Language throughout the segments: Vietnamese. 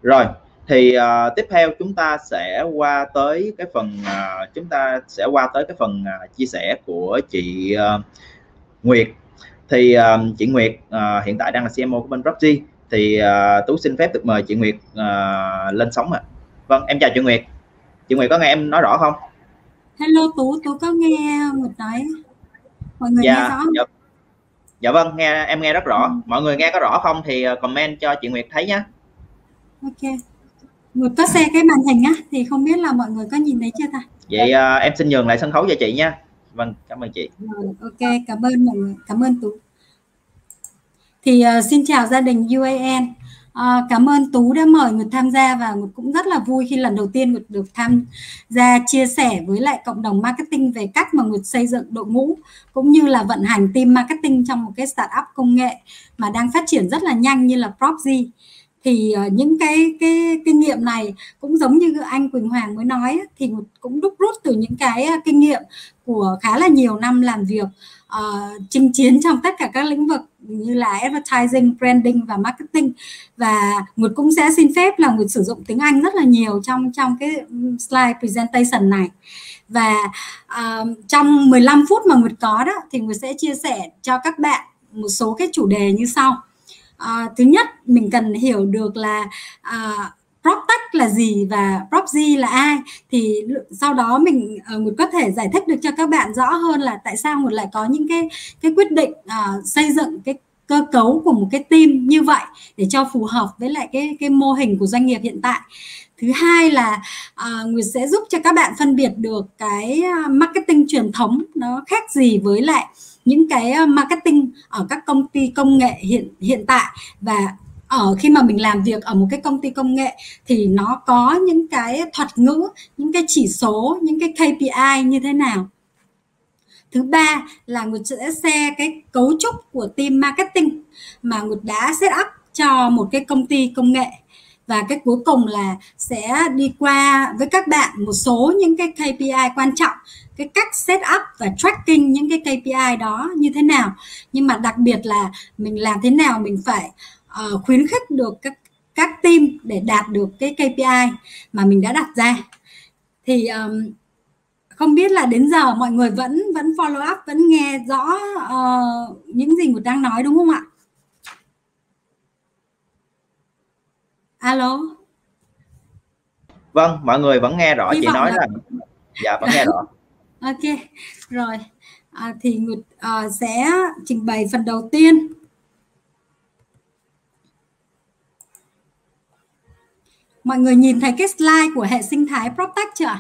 Rồi, thì tiếp theo chúng ta sẽ qua tới cái phần chia sẻ của chị Nguyệt. Thì chị Nguyệt hiện tại đang là CMO của bên Proxy. Thì Tú xin phép được mời chị Nguyệt lên sóng ạ. Vâng, em chào chị Nguyệt. Chị Nguyệt có nghe em nói rõ không? Hello Tú có nghe Nguyệt nói. Mọi người nghe rõ không? Dạ vâng, em nghe rất rõ. Mọi người nghe có rõ không thì comment cho chị Nguyệt thấy nhé. Ok. Nguyệt có share cái màn hình á, thì không biết là mọi người có nhìn thấy chưa ta? Vậy em xin nhường lại sân khấu cho chị nha. Vâng, cảm ơn chị. Rồi, ok, cảm ơn mọi người, cảm ơn Tú. Thì xin chào gia đình UAN. Cảm ơn Tú đã mời Nguyệt tham gia, và Nguyệt cũng rất là vui khi lần đầu tiên Nguyệt được tham gia chia sẻ với lại cộng đồng marketing về cách mà Nguyệt xây dựng đội ngũ cũng như là vận hành team marketing trong một cái startup công nghệ mà đang phát triển rất là nhanh như là Propzy. Thì những cái kinh nghiệm này cũng giống như anh Quỳnh Hoàng mới nói, thì Nguyệt cũng đúc rút từ những cái kinh nghiệm của khá là nhiều năm làm việc chinh chiến trong tất cả các lĩnh vực như là advertising, branding và marketing. Và Nguyệt cũng sẽ xin phép là Nguyệt sử dụng tiếng Anh rất là nhiều trong cái slide presentation này. Và trong 15 phút mà Nguyệt có đó thì Nguyệt sẽ chia sẻ cho các bạn một số cái chủ đề như sau. Thứ nhất, mình cần hiểu được là PropTech là gì và Propzy là ai, thì sau đó mình có thể giải thích được cho các bạn rõ hơn là tại sao một lại có những cái quyết định xây dựng cái cơ cấu của một cái team như vậy để cho phù hợp với lại cái mô hình của doanh nghiệp hiện tại. Thứ hai là Nguyệt sẽ giúp cho các bạn phân biệt được cái marketing truyền thống nó khác gì với lại những cái marketing ở các công ty công nghệ hiện tại. Và khi mà mình làm việc ở một cái công ty công nghệ thì nó có những cái thuật ngữ, những cái chỉ số, những cái KPI như thế nào. Thứ ba là Nguyệt sẽ share cái cấu trúc của team marketing mà Nguyệt đã set up cho một cái công ty công nghệ. Và cái cuối cùng là sẽ đi qua với các bạn một số những cái KPI quan trọng, cái cách set up và tracking những cái KPI đó như thế nào. Nhưng mà đặc biệt là mình làm thế nào mình phải khuyến khích được các team để đạt được cái KPI mà mình đã đặt ra. Thì không biết là đến giờ mọi người vẫn follow up, vẫn nghe rõ những gì Nguyệt đang nói đúng không ạ? Alo. Vâng, mọi người vẫn nghe rõ. Chị nói là dạ vẫn nghe rõ. Ok, rồi. Thì Nguyệt sẽ trình bày phần đầu tiên. Mọi người nhìn thấy cái slide của hệ sinh thái PropTech chưa?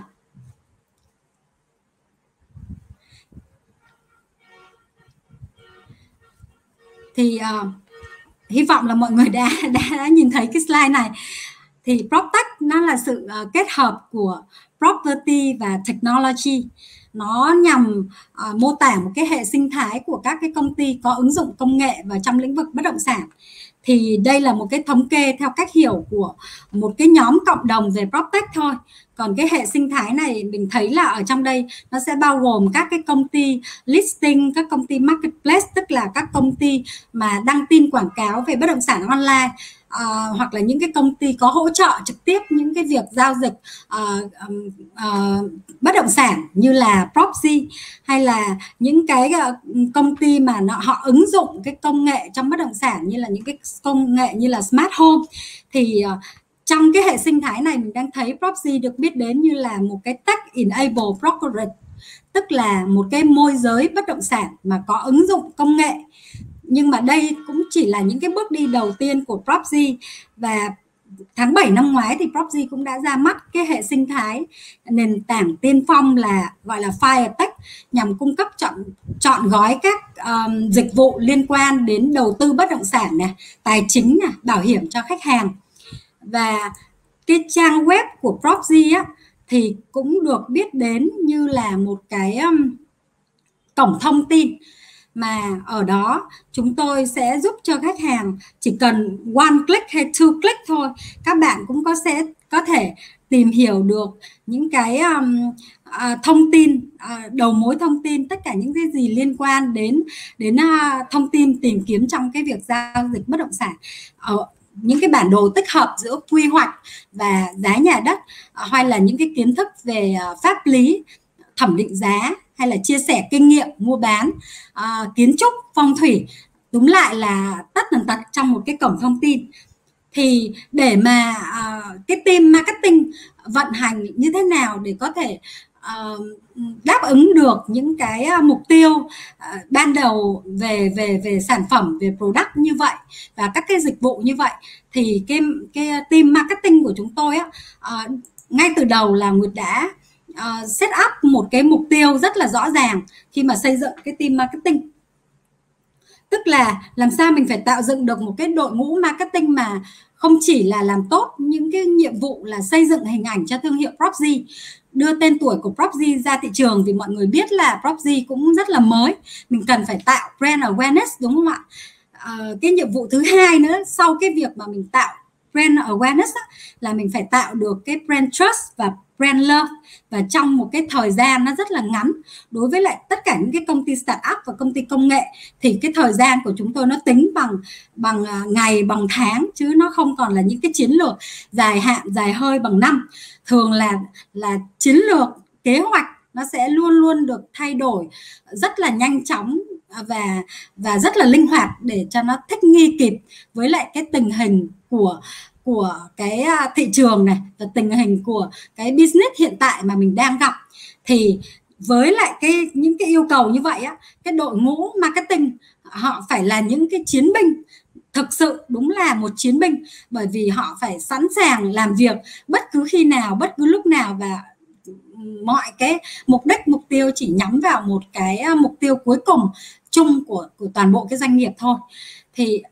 Thì hy vọng là mọi người đã nhìn thấy cái slide này. Thì PropTech nó là sự kết hợp của property và technology. Nó nhằm mô tả một cái hệ sinh thái của các cái công ty có ứng dụng công nghệ vào trong lĩnh vực bất động sản. Thì đây là một cái thống kê theo cách hiểu của một cái nhóm cộng đồng về PropTech thôi. Còn cái hệ sinh thái này mình thấy là ở trong đây nó sẽ bao gồm các cái công ty listing, các công ty marketplace, tức là các công ty mà đăng tin quảng cáo về bất động sản online, hoặc là những cái công ty có hỗ trợ trực tiếp những cái việc giao dịch bất động sản như là Propzy, hay là những cái công ty mà họ ứng dụng cái công nghệ trong bất động sản như là những cái công nghệ như là smart home. Thì trong cái hệ sinh thái này mình đang thấy Propzy được biết đến như là một cái tech enabled brokerage, tức là một cái môi giới bất động sản mà có ứng dụng công nghệ. Nhưng mà đây cũng chỉ là những cái bước đi đầu tiên của Propzy. Và tháng 7 năm ngoái thì Propzy cũng đã ra mắt cái hệ sinh thái nền tảng tiên phong là gọi là FireTech, nhằm cung cấp chọn gói các dịch vụ liên quan đến đầu tư bất động sản này, tài chính này, bảo hiểm cho khách hàng. Và cái trang web của Propzy á, thì cũng được biết đến như là một cái cổng thông tin mà ở đó chúng tôi sẽ giúp cho khách hàng chỉ cần one click hay two click thôi, các bạn cũng sẽ có thể tìm hiểu được những cái thông tin, đầu mối thông tin, tất cả những cái gì liên quan đến thông tin tìm kiếm trong cái việc giao dịch bất động sản. những cái bản đồ tích hợp giữa quy hoạch và giá nhà đất, hay là những cái kiến thức về pháp lý, thẩm định giá, hay là chia sẻ kinh nghiệm mua bán, kiến trúc, phong thủy, đúng lại là tất tần tật trong một cái cổng thông tin. Thì để mà cái team marketing vận hành như thế nào để có thể đáp ứng được những cái mục tiêu ban đầu về sản phẩm, về product như vậy và các cái dịch vụ như vậy, thì cái team marketing của chúng tôi ngay từ đầu là Nguyệt đã set up một cái mục tiêu rất là rõ ràng khi mà xây dựng cái team marketing. Tức là làm sao mình phải tạo dựng được một cái đội ngũ marketing mà không chỉ là làm tốt những cái nhiệm vụ là xây dựng hình ảnh cho thương hiệu Propzy, đưa tên tuổi của Propzy ra thị trường, vì mọi người biết là Propzy cũng rất là mới, mình cần phải tạo brand awareness, đúng không ạ? Cái nhiệm vụ thứ hai nữa sau cái việc mà mình tạo brand awareness là mình phải tạo được cái brand trust và brand love, và trong một cái thời gian nó rất là ngắn. Đối với lại tất cả những cái công ty startup và công ty công nghệ thì cái thời gian của chúng tôi nó tính bằng ngày, bằng tháng, chứ nó không còn là những cái chiến lược dài hạn, dài hơi bằng năm. Thường là chiến lược, kế hoạch nó sẽ luôn luôn được thay đổi rất là nhanh chóng và rất là linh hoạt để cho nó thích nghi kịp với lại cái tình hình của cái thị trường này và tình hình của cái business hiện tại mà mình đang gặp. Thì với lại những cái yêu cầu như vậy cái đội ngũ marketing họ phải là những cái chiến binh, thực sự đúng là một chiến binh, bởi vì họ phải sẵn sàng làm việc bất cứ khi nào, bất cứ lúc nào, và mọi cái mục tiêu chỉ nhắm vào một cái mục tiêu cuối cùng chung của toàn bộ cái doanh nghiệp thôi. Thì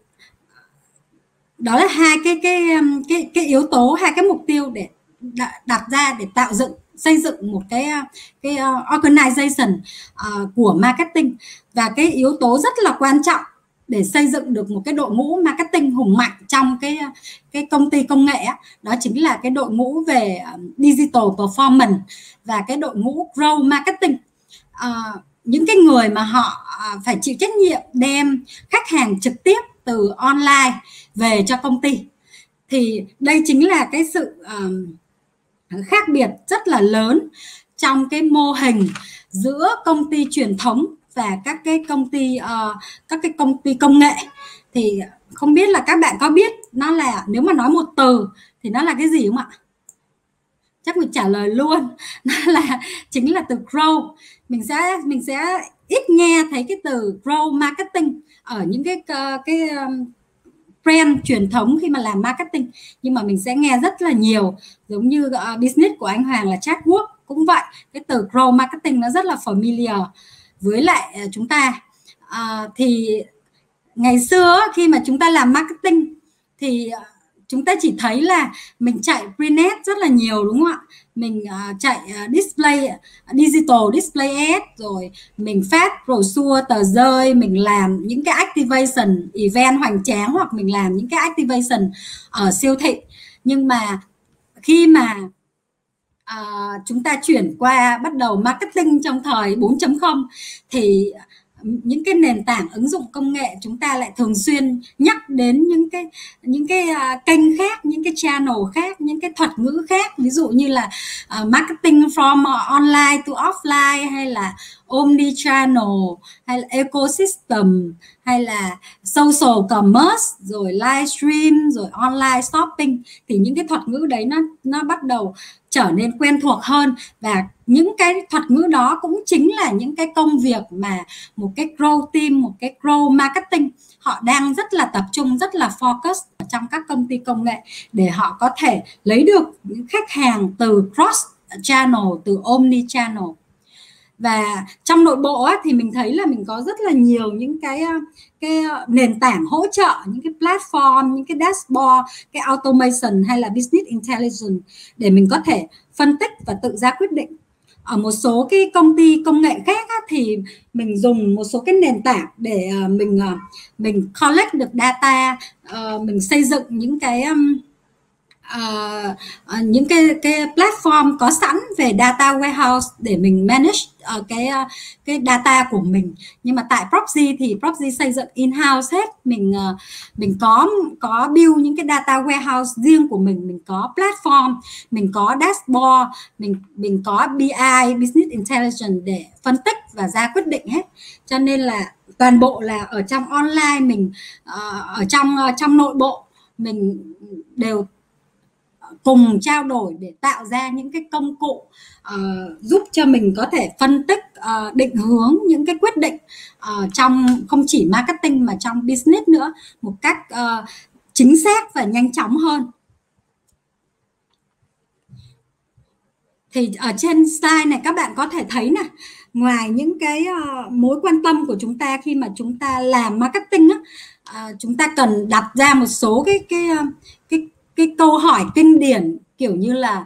đó là hai cái yếu tố, hai cái mục tiêu để đặt ra để xây dựng một cái organization của marketing. Và cái yếu tố rất là quan trọng để xây dựng được một cái đội ngũ marketing hùng mạnh trong cái công ty công nghệ đó chính là cái đội ngũ về digital performance và cái đội ngũ grow marketing. Những cái người mà họ phải chịu trách nhiệm đem khách hàng trực tiếp từ online về cho công ty. Thì đây chính là cái sự khác biệt rất là lớn trong cái mô hình giữa công ty truyền thống và các cái công ty công nghệ. Thì không biết là các bạn có biết nó là, nếu mà nói một từ thì nó là cái gì không ạ? Chắc mình trả lời luôn, nó là chính là từ grow. Mình sẽ ít nghe thấy cái từ grow marketing ở những cái brand truyền thống khi mà làm marketing, nhưng mà mình sẽ nghe rất là nhiều, giống như business của anh Hoàng là Chatwork cũng vậy, cái từ grow marketing nó rất là familiar với lại chúng ta. Thì ngày xưa khi mà chúng ta làm marketing thì chúng ta chỉ thấy là mình chạy pre-net rất là nhiều, đúng không ạ? Mình chạy digital display ad, rồi mình phát brochure, tờ rơi, mình làm những cái activation event hoành tráng, hoặc mình làm những cái activation ở siêu thị. Nhưng mà khi mà chúng ta chuyển qua bắt đầu marketing trong thời 4.0 thì những cái nền tảng ứng dụng công nghệ chúng ta lại thường xuyên nhắc đến những cái kênh khác, những cái channel khác, những cái thuật ngữ khác, ví dụ như là marketing from online to offline, hay là omni channel, hay là ecosystem, hay là social commerce, rồi livestream, rồi online shopping. Thì những cái thuật ngữ đấy nó bắt đầu trở nên quen thuộc hơn, và những cái thuật ngữ đó cũng chính là những cái công việc mà một cái grow team, một cái grow marketing họ đang rất là tập trung, rất là focus trong các công ty công nghệ, để họ có thể lấy được những khách hàng từ cross channel, từ omni channel. Và trong nội bộ thì mình thấy là mình có rất là nhiều những cái nền tảng hỗ trợ, những cái platform, những cái dashboard, cái automation hay là business intelligence để mình có thể phân tích và tự ra quyết định. Ở một số cái công ty công nghệ khác thì mình dùng một số cái nền tảng để mình collect được data, mình xây dựng những cái những cái platform có sẵn về data warehouse để mình manage cái data của mình. Nhưng mà tại Propzy thì Propzy xây dựng in-house hết. Mình có build những cái data warehouse riêng của mình có platform, mình có dashboard, mình có BI, business intelligence để phân tích và ra quyết định hết. Cho nên là toàn bộ là ở trong online mình, ở trong nội bộ mình đều cùng trao đổi để tạo ra những cái công cụ giúp cho mình có thể phân tích, định hướng những cái quyết định trong không chỉ marketing mà trong business nữa một cách chính xác và nhanh chóng hơn. Thì ở trên slide này các bạn có thể thấy nè, ngoài những cái mối quan tâm của chúng ta khi mà chúng ta làm marketing á, chúng ta cần đặt ra một số cái câu hỏi kinh điển kiểu như là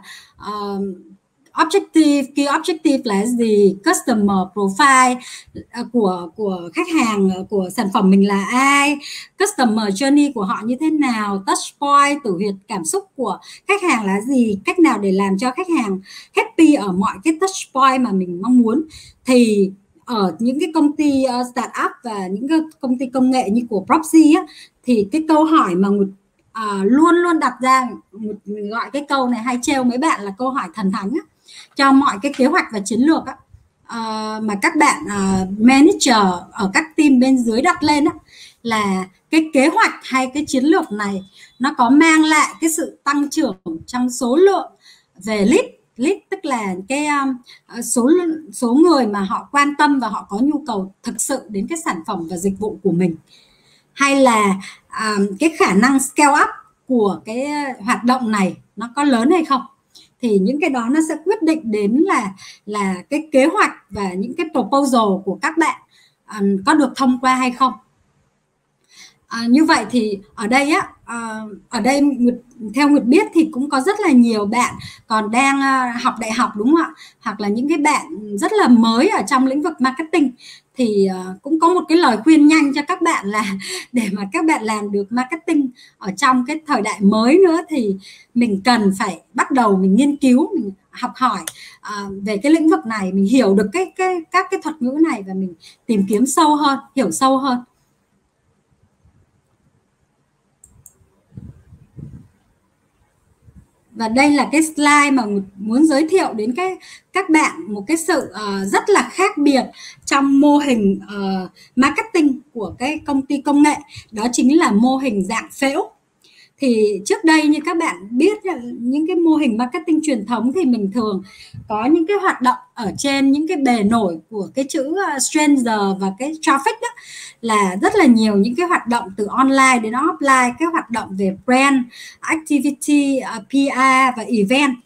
key objective là gì, customer profile của khách hàng của sản phẩm mình là ai, customer journey của họ như thế nào, touch point, tử huyệt cảm xúc của khách hàng là gì, cách nào để làm cho khách hàng happy ở mọi cái touch point mà mình mong muốn. Thì ở những cái công ty startup và những cái công ty công nghệ như của Propzy á, thì cái câu hỏi mà luôn luôn đặt ra, mình gọi cái câu này hay trêu mấy bạn là câu hỏi thần thánh á, cho mọi cái kế hoạch và chiến lược á, mà các bạn manager ở các team bên dưới đặt lên á, là cái kế hoạch hay cái chiến lược này nó có mang lại cái sự tăng trưởng trong số lượng về lead, tức là cái số người mà họ quan tâm và họ có nhu cầu thực sự đến cái sản phẩm và dịch vụ của mình, hay là cái khả năng scale up của cái hoạt động này nó có lớn hay không. Thì những cái đó nó sẽ quyết định đến là cái kế hoạch và những cái proposal của các bạn có được thông qua hay không. Như vậy thì ở đây theo Nguyệt biết thì cũng có rất là nhiều bạn còn đang học đại học, đúng không ạ? Hoặc là những cái bạn rất là mới ở trong lĩnh vực marketing, thì cũng có một cái lời khuyên nhanh cho các bạn là để mà các bạn làm được marketing ở trong cái thời đại mới nữa thì mình cần phải bắt đầu mình nghiên cứu, mình học hỏi về cái lĩnh vực này, mình hiểu được các cái thuật ngữ này và mình tìm kiếm sâu hơn, hiểu sâu hơn. Và đây là cái slide mà muốn giới thiệu đến các bạn một cái sự rất là khác biệt trong mô hình marketing của cái công ty công nghệ, đó chính là mô hình dạng phễu. Thì trước đây như các bạn biết, những cái mô hình marketing truyền thống thì mình thường có những cái hoạt động ở trên những cái bề nổi của cái chữ stranger và cái traffic đó, là rất là nhiều những cái hoạt động từ online đến offline, cái hoạt động về brand, activity, PR và event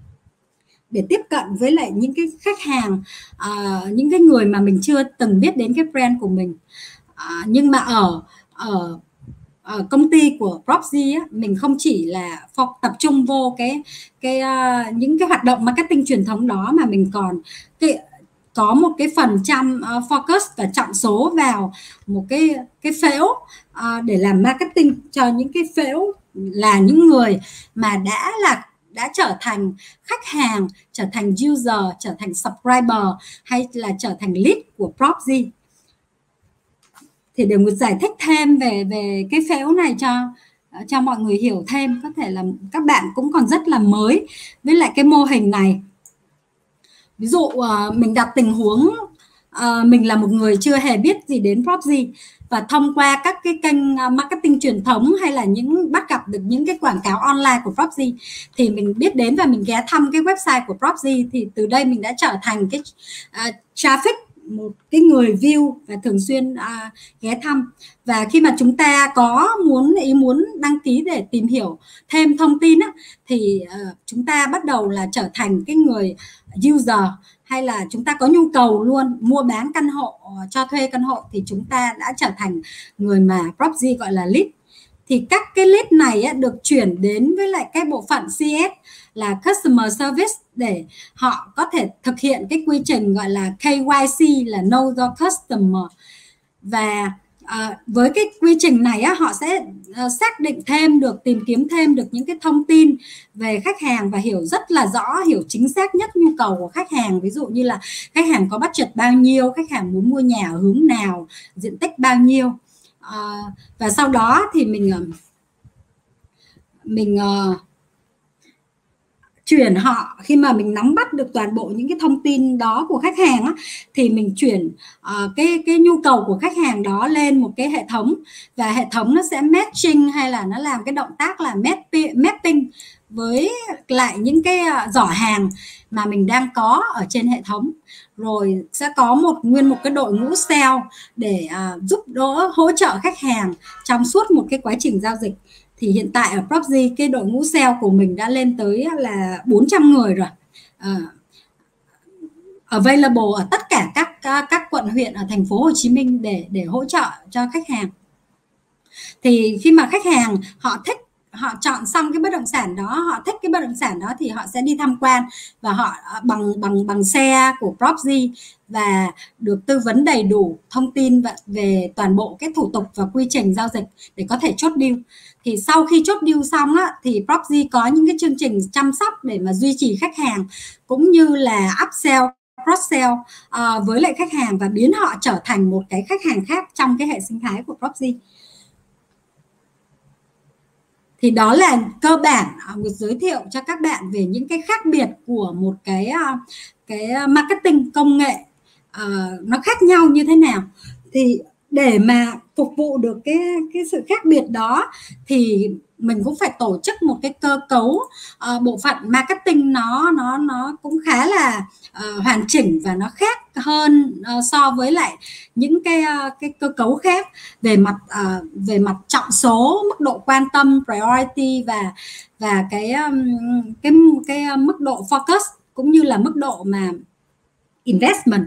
để tiếp cận với lại những cái khách hàng, những cái người mà mình chưa từng biết đến cái brand của mình. Nhưng mà ở công ty của Propzy mình không chỉ là tập trung vô những cái hoạt động marketing truyền thống đó, mà mình còn có một cái phần trăm focus và trọng số vào một cái phễu để làm marketing cho những cái phễu là những người mà đã trở thành khách hàng, trở thành user, trở thành subscriber hay là trở thành lead của Propzy. Thì để một giải thích thêm về cái phễu này cho mọi người hiểu thêm, có thể là các bạn cũng còn rất là mới với lại cái mô hình này. Ví dụ mình đặt tình huống mình là một người chưa hề biết gì đến Propzy, và thông qua các cái kênh marketing truyền thống hay là bắt gặp được những cái quảng cáo online của Propzy thì mình biết đến và mình ghé thăm cái website của Propzy, thì từ đây mình đã trở thành cái traffic, một cái người view và thường xuyên ghé thăm. Và khi mà chúng ta có ý muốn đăng ký để tìm hiểu thêm thông tin thì chúng ta bắt đầu là trở thành cái người user, hay là chúng ta có nhu cầu luôn mua bán căn hộ, cho thuê căn hộ, thì chúng ta đã trở thành người mà Propzy gọi là lead. Thì các cái lead này được chuyển đến với lại cái bộ phận CS là Customer Service để họ có thể thực hiện cái quy trình gọi là KYC là Know Your Customer. Và với cái quy trình này á, họ sẽ xác định thêm được, tìm kiếm thêm được những cái thông tin về khách hàng và hiểu rất là rõ, hiểu chính xác nhất nhu cầu của khách hàng. Ví dụ như là khách hàng có budget bao nhiêu, khách hàng muốn mua nhà ở hướng nào, diện tích bao nhiêu. Và sau đó thì mình chuyển họ, khi mà mình nắm bắt được toàn bộ những cái thông tin đó của khách hàng á, thì mình chuyển cái nhu cầu của khách hàng đó lên một cái hệ thống, và hệ thống nó sẽ matching hay là nó làm cái động tác là mapping với lại những cái giỏ hàng mà mình đang có ở trên hệ thống. Rồi sẽ có nguyên một cái đội ngũ sale để giúp đỡ, hỗ trợ khách hàng trong suốt một cái quá trình giao dịch. Thì hiện tại ở Propzy, cái đội ngũ sale của mình đã lên tới là 400 người rồi, available ở tất cả các quận huyện ở thành phố Hồ Chí Minh để hỗ trợ cho khách hàng. Thì khi mà khách hàng họ thích, họ chọn xong cái bất động sản đó, họ thích cái bất động sản đó thì họ sẽ đi tham quan, và họ bằng xe của Propzy và được tư vấn đầy đủ thông tin về toàn bộ cái thủ tục và quy trình giao dịch để có thể chốt deal. Thì sau khi chốt deal xong á, thì Propzy có những cái chương trình chăm sóc để mà duy trì khách hàng, cũng như là upsell, cross-sell với lại khách hàng và biến họ trở thành một cái khách hàng khác trong cái hệ sinh thái của Propzy. Thì đó là cơ bản giới thiệu cho các bạn về những cái khác biệt của một cái marketing công nghệ, nó khác nhau như thế nào. Thì để mà phục vụ được cái sự khác biệt đó thì mình cũng phải tổ chức một cái cơ cấu bộ phận marketing nó cũng khá là hoàn chỉnh, và nó khác hơn so với lại những cái cơ cấu khác về mặt trọng số, mức độ quan tâm, priority và cái mức độ focus, cũng như là mức độ mà investment.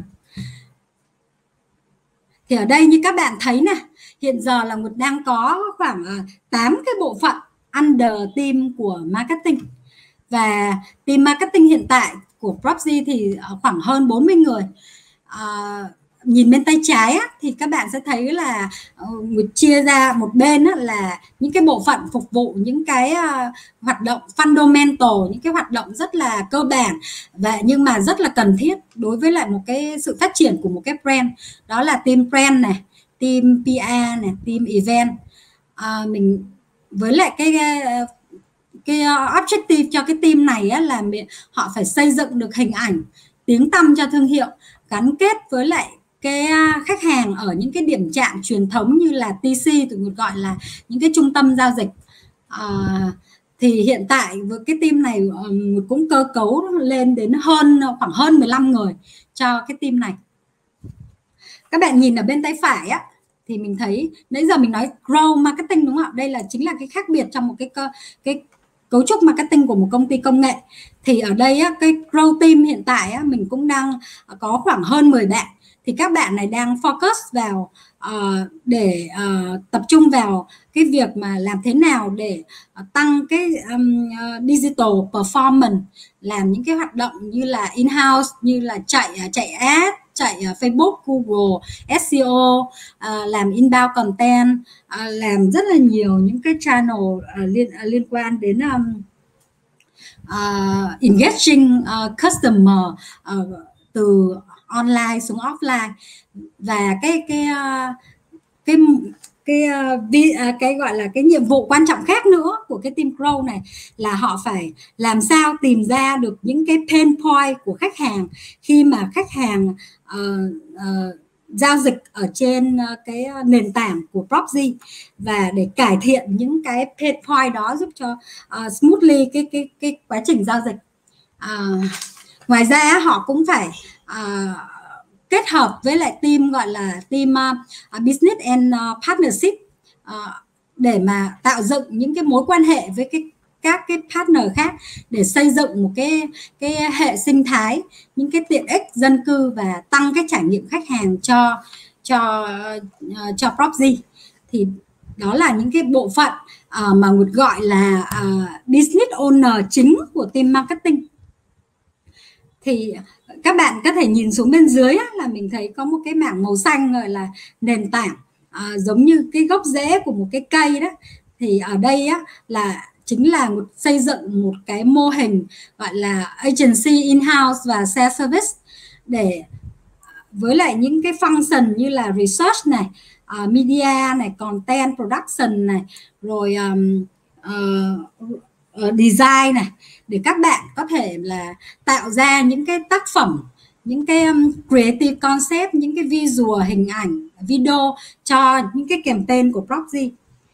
Thì ở đây như các bạn thấy nè, hiện giờ là Nguyệt đang có khoảng 8 cái bộ phận under team của marketing. Và team marketing hiện tại của Propzy thì khoảng hơn 40 người. Nhìn bên tay trái á, thì các bạn sẽ thấy là Nguyệt chia ra một bên á, là những cái bộ phận phục vụ những cái hoạt động fundamental, những cái hoạt động rất là cơ bản và nhưng mà rất là cần thiết đối với lại một cái sự phát triển của một cái brand. Đó là team brand này, team PR này, team event. Mình với lại cái objective cho cái team này á, là họ phải xây dựng được hình ảnh, tiếng tăm cho thương hiệu, gắn kết với lại cái khách hàng ở những cái điểm chạm truyền thống như là TC, tụi mình gọi là những cái trung tâm giao dịch. Thì hiện tại với cái team này cũng cơ cấu lên đến khoảng hơn 15 người cho cái team này. Các bạn nhìn ở bên tay phải á, thì mình thấy nãy giờ mình nói grow marketing đúng không ạ? Đây chính là cái khác biệt trong một cái cấu trúc marketing của một công ty công nghệ. Thì ở đây á, cái grow team hiện tại á, mình cũng đang có khoảng hơn 10 bạn. Thì các bạn này đang focus vào để tập trung vào cái việc mà làm thế nào để tăng cái digital performance, làm những cái hoạt động như là in-house, như là chạy ad, chạy Facebook, Google, SEO, làm inbound content, làm rất là nhiều những cái channel liên quan đến engaging customer từ online xuống offline. Và cái gọi là cái nhiệm vụ quan trọng khác nữa của cái team grow này là họ phải làm sao tìm ra được những cái pain point của khách hàng khi mà khách hàng giao dịch ở trên cái nền tảng của Propzy, và để cải thiện những cái pain point đó giúp cho smoothly cái quá trình giao dịch. Ngoài ra họ cũng phải kết hợp với lại team gọi là team business and partnership để mà tạo dựng những cái mối quan hệ với các cái partner khác để xây dựng một cái hệ sinh thái, những cái tiện ích dân cư và tăng cái trải nghiệm khách hàng cho Propzy. Thì đó là những cái bộ phận mà Nguyệt gọi là business owner chính của team marketing. Thì các bạn có thể nhìn xuống bên dưới á, là mình thấy có một cái mảng màu xanh gọi là nền tảng giống như cái gốc rễ của một cái cây đó. Thì ở đây á là chính là xây dựng một cái mô hình gọi là agency in-house và self-service, để với lại những cái function như là research này, media này, content production này, rồi design này, để các bạn có thể là tạo ra những cái tác phẩm, những cái creative concept, những cái visual, hình ảnh, video cho những cái campaign của Propzy.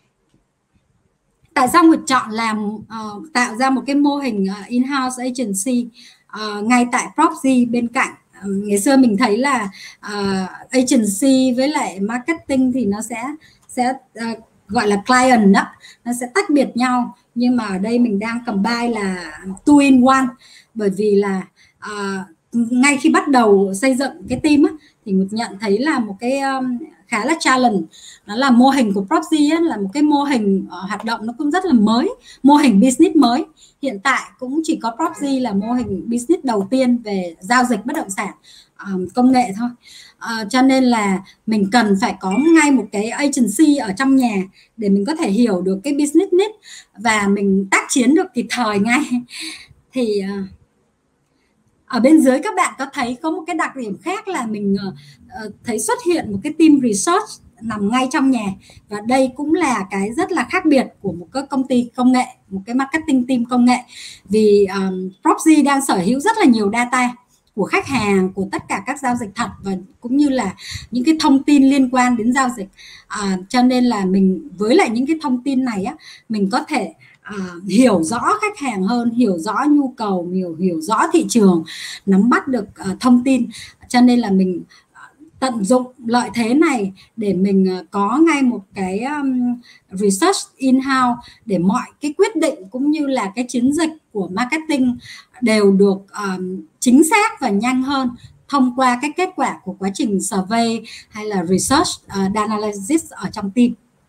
Tại sao Nguyệt chọn làm tạo ra một cái mô hình in-house agency ngay tại Propzy bên cạnh? Ngày xưa mình thấy là agency với lại marketing thì nó sẽ gọi là client đó, nó sẽ tách biệt nhau, nhưng mà ở đây mình đang combine là two in one, bởi vì là ngay khi bắt đầu xây dựng cái team á, thì Nguyệt nhận thấy là một cái khá là challenge, đó là mô hình của Propzy là một cái mô hình hoạt động nó cũng rất là mới, mô hình business mới. Hiện tại cũng chỉ có Propzy là mô hình business đầu tiên về giao dịch bất động sản công nghệ thôi. Cho nên là mình cần phải có ngay một cái agency ở trong nhà để mình có thể hiểu được cái business need và mình tác chiến được kịp thời ngay. Thì ở bên dưới các bạn có thấy có một cái đặc điểm khác là mình thấy xuất hiện một cái team research nằm ngay trong nhà, và đây cũng là cái rất là khác biệt của một cái công ty công nghệ, một cái marketing team công nghệ, vì Propzy đang sở hữu rất là nhiều data của khách hàng, của tất cả các giao dịch thật, và cũng như là những cái thông tin liên quan đến giao dịch. Cho nên là mình với lại những cái thông tin này á, mình có thể hiểu rõ khách hàng hơn, hiểu rõ nhu cầu, hiểu rõ thị trường, nắm bắt được thông tin. Cho nên là mình tận dụng lợi thế này để mình có ngay một cái research in-house, để mọi cái quyết định cũng như là cái chiến dịch của marketing đều được chính xác và nhanh hơn thông qua cái kết quả của quá trình survey hay là research analysis ở trong team.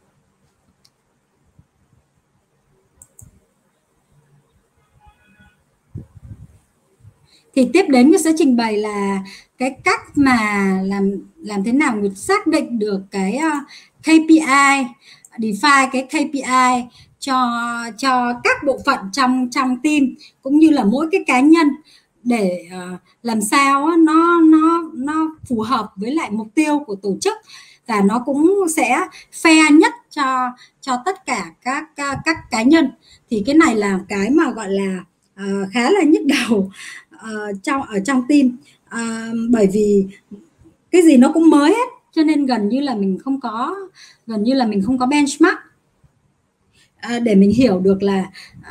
Thì tiếp đến tôi sẽ trình bày là cái cách mà làm thế nào người xác định được cái KPI, define cái KPI cho các bộ phận trong team cũng như là mỗi cái cá nhân, để làm sao nó phù hợp với lại mục tiêu của tổ chức, và nó cũng sẽ fair nhất cho tất cả các cá nhân. Thì cái này là cái mà gọi là khá là nhức đầu ở trong team, bởi vì cái gì nó cũng mới hết, cho nên gần như là mình không có benchmark để mình hiểu được là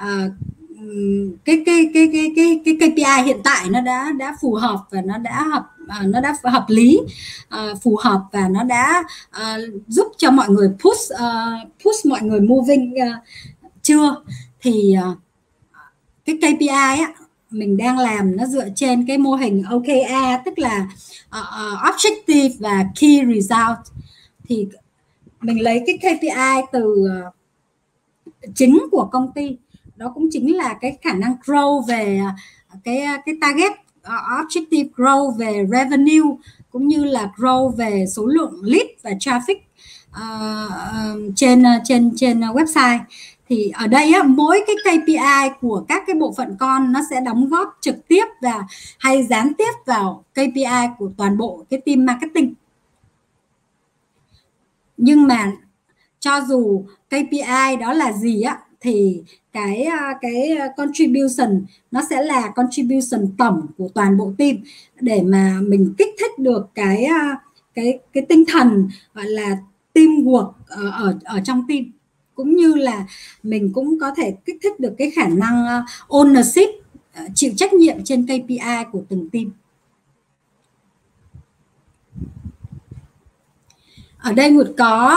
cái KPI hiện tại nó đã phù hợp và nó đã hợp lý, phù hợp, và nó đã giúp cho mọi người push mọi người moving chưa. Thì cái KPI á, mình đang làm nó dựa trên cái mô hình OKR, tức là Objective và Key Result. Thì mình lấy cái KPI từ chính của công ty, đó cũng chính là cái khả năng grow về cái target objective, grow về revenue, cũng như là grow về số lượng lead và traffic trên website. Thì ở đây á, mỗi cái KPI của các cái bộ phận con nó sẽ đóng góp trực tiếp và hay gián tiếp vào KPI của toàn bộ cái team marketing. Nhưng mà cho dù KPI đó là gì á, thì cái contribution nó sẽ là contribution tổng của toàn bộ team, để mà mình kích thích được cái tinh thần gọi là teamwork ở trong team, cũng như là mình cũng có thể kích thích được cái khả năng ownership, chịu trách nhiệm trên KPI của từng team. Ở đây Nguyệt có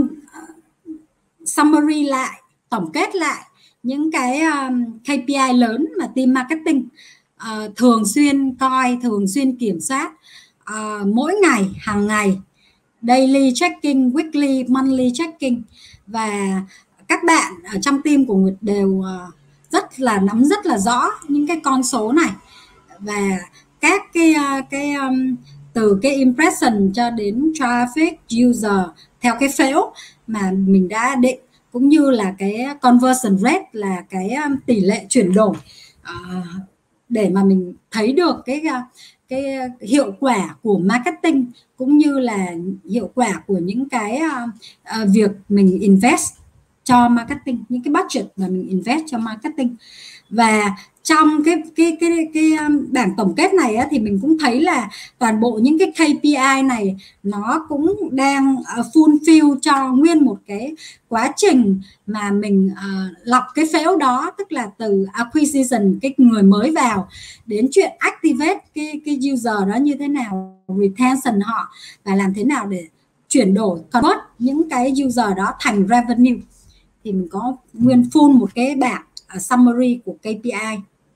summary lại, tổng kết lại những cái KPI lớn mà team marketing thường xuyên coi, thường xuyên kiểm soát mỗi ngày, hàng ngày, daily checking, weekly, monthly checking. Và các bạn ở trong team của Nguyệt đều nắm rất là rõ những cái con số này, và các cái từ cái impression cho đến traffic, user, theo cái phễu mà mình đã định, cũng như là cái conversion rate là cái tỷ lệ chuyển đổi, để mà mình thấy được cái hiệu quả của marketing, cũng như là hiệu quả của những cái việc mình invest cho marketing, những cái budget mà mình invest cho marketing. Và trong cái bảng tổng kết này á, thì mình cũng thấy là toàn bộ những cái KPI này nó cũng đang fulfill cho nguyên một cái quá trình mà mình lọc cái phễu đó, tức là từ acquisition, cái người mới vào, đến chuyện activate cái user đó như thế nào, retention họ, và làm thế nào để chuyển đổi, convert những cái user đó thành revenue. Thì mình có nguyên full một cái bảng summary của KPI.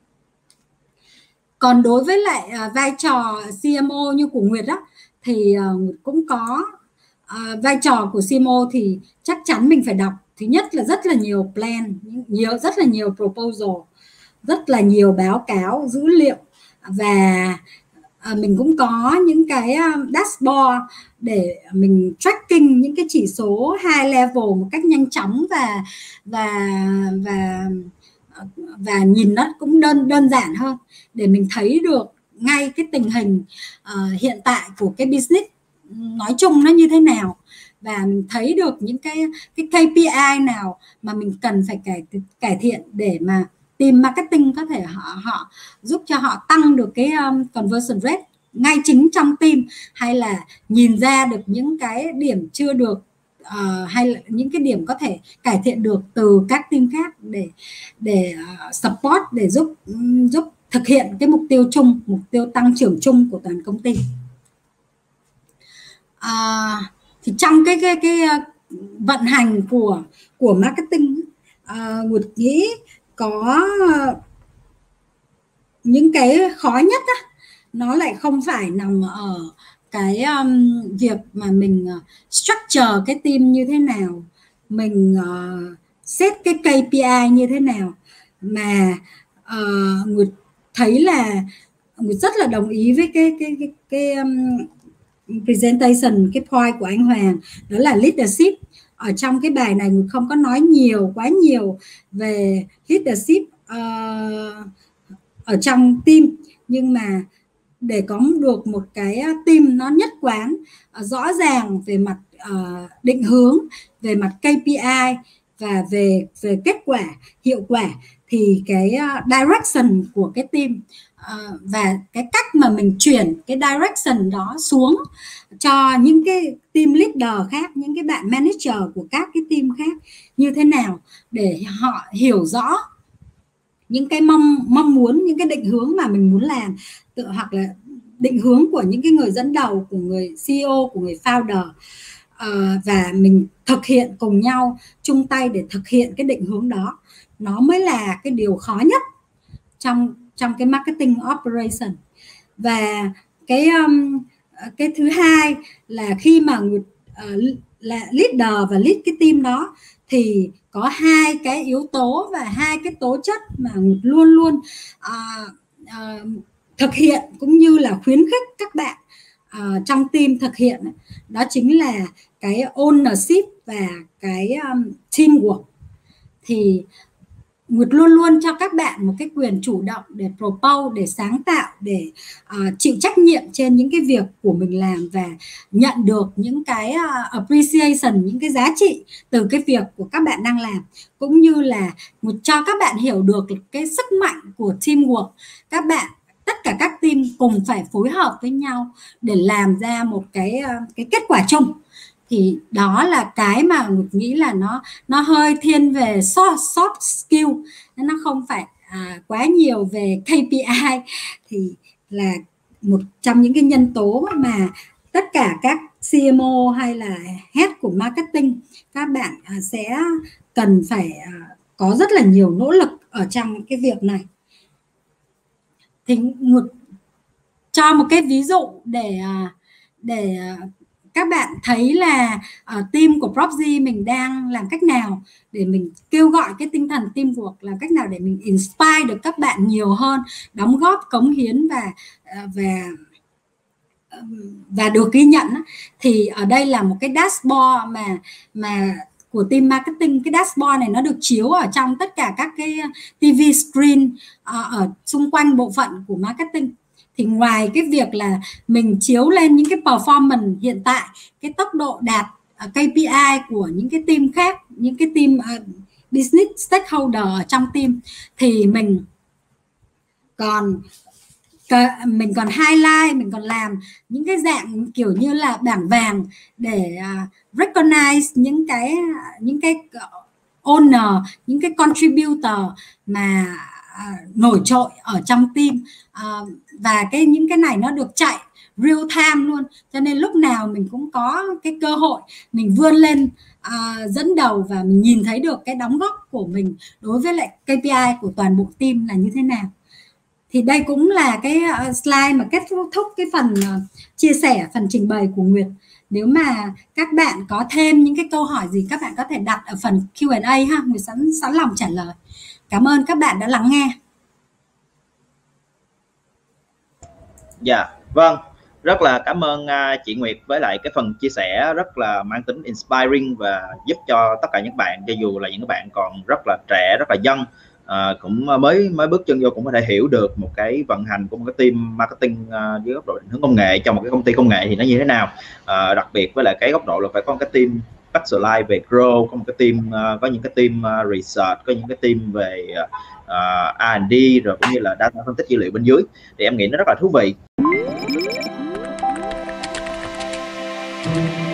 Còn đối với lại vai trò CMO như của Nguyệt á, thì Nguyệt cũng có vai trò của CMO thì chắc chắn mình phải đọc, thứ nhất là rất là nhiều plan, rất là nhiều proposal, rất là nhiều báo cáo dữ liệu, và mình cũng có những cái dashboard để mình tracking những cái chỉ số high level một cách nhanh chóng và nhìn nó cũng đơn giản hơn, để mình thấy được ngay cái tình hình hiện tại của cái business nói chung nó như thế nào, và mình thấy được những cái KPI nào mà mình cần phải cải thiện để mà team marketing có thể họ giúp cho họ tăng được cái conversion rate ngay chính trong team, hay là nhìn ra được những cái điểm chưa được, hay là những cái điểm có thể cải thiện được từ các team khác để support, để giúp thực hiện cái mục tiêu chung, mục tiêu tăng trưởng chung của toàn công ty. Thì trong cái vận hành của marketing, Nguyệt nghĩ có những cái khó nhất á, nó lại không phải nằm ở cái việc mà mình structure cái team như thế nào, mình set cái KPI như thế nào, mà Nguyệt thấy là Nguyệt rất là đồng ý với cái presentation, cái point của anh Hoàng, đó là leadership. Ở trong cái bài này Nguyệt không có nói quá nhiều về leadership ở trong team, nhưng mà để có được một cái team nó nhất quán, rõ ràng về mặt định hướng, về mặt KPI và về kết quả, hiệu quả, thì cái direction của cái team và cái cách mà mình chuyển cái direction đó xuống cho những cái team leader khác, những cái bạn manager của các cái team khác như thế nào, để họ hiểu rõ những cái mong muốn, những cái định hướng mà mình muốn làm, hoặc là định hướng của những cái người dẫn đầu, của người CEO, của người founder, và mình thực hiện cùng nhau, chung tay để thực hiện cái định hướng đó. Nó mới là cái điều khó nhất trong cái marketing operation. Và cái thứ hai là khi mà là leader và lead cái team đó, thì có hai cái yếu tố và hai cái tố chất mà luôn luôn thực hiện, cũng như là khuyến khích các bạn trong team thực hiện, đó chính là cái ownership và cái teamwork. Thì Nguyệt luôn luôn cho các bạn một cái quyền chủ động để propose, để sáng tạo, để chịu trách nhiệm trên những cái việc của mình làm, và nhận được những cái appreciation, những cái giá trị từ cái việc của các bạn đang làm, cũng như là Nguyệt cho các bạn hiểu được cái sức mạnh của teamwork. Các bạn, tất cả các team cùng phải phối hợp với nhau để làm ra một cái kết quả chung. Thì đó là cái mà Nguyệt nghĩ là nó hơi thiên về soft skill, nó không phải quá nhiều về KPI. Thì là một trong những cái nhân tố mà tất cả các CMO hay là head của marketing, các bạn sẽ cần phải có rất là nhiều nỗ lực ở trong cái việc này. Thì Nguyệt cho một cái ví dụ để các bạn thấy là team của Propzy mình đang làm cách nào để mình kêu gọi cái tinh thần teamwork, làm cách nào để mình inspire được các bạn nhiều hơn, đóng góp, cống hiến và và được ghi nhận thì ở đây là một cái dashboard mà của team marketing. Cái dashboard này nó được chiếu ở trong tất cả các cái TV screen ở xung quanh bộ phận của marketing. Thì ngoài cái việc là mình chiếu lên những cái performance hiện tại, cái tốc độ đạt KPI của những cái team khác, những cái team business stakeholder ở trong team, thì mình còn highlight, mình còn làm những cái dạng kiểu như là bảng vàng để recognize những cái owner, những cái contributor mà nổi trội ở trong team, và những cái này nó được chạy real time luôn, cho nên lúc nào mình cũng có cái cơ hội mình vươn lên dẫn đầu và mình nhìn thấy được cái đóng góp của mình đối với lại KPI của toàn bộ team là như thế nào. Thì đây cũng là cái slide mà kết thúc cái phần chia sẻ, phần trình bày của Nguyệt. Nếu mà các bạn có thêm những cái câu hỏi gì các bạn có thể đặt ở phần Q&A ha, Nguyệt sẵn lòng trả lời. Cảm ơn các bạn đã lắng nghe. Dạ, vâng, rất là cảm ơn chị Nguyệt với lại cái phần chia sẻ rất là mang tính inspiring và giúp cho tất cả những bạn, cho dù là những bạn còn rất là trẻ, rất là young, cũng mới bước chân vô cũng có thể hiểu được một cái vận hành của một cái team marketing dưới góc độ định hướng công nghệ trong một cái công ty công nghệ thì nó như thế nào. Đặc biệt với lại cái góc độ là phải có một cái team specialize về grow, có một cái team có những cái team research, có những cái team về R&D, rồi cũng như là data phân tích dữ liệu bên dưới, thì em nghĩ nó rất là thú vị.